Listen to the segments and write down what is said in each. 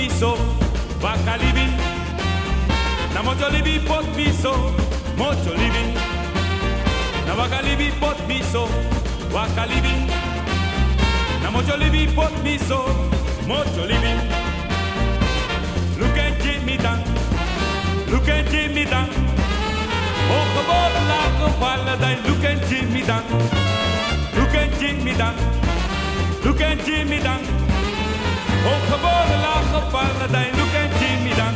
miso, wakalibi. Na mojo libi pot miso, mojo libi. Na wakalibi pot miso, wakalibi. Na mojo libi pot miso, mojo libi. Look at Jimmy Dan, look at Jimmy Dan. Oh, gewoon lachen vallen, dan look at Jimmy Dan. Look at Jimmy Dan, look at Jimmy Dan. Oh, gewoon lachen vallen, dan look at Jimmy Dan.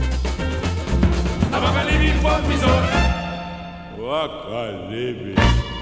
Wakalibi.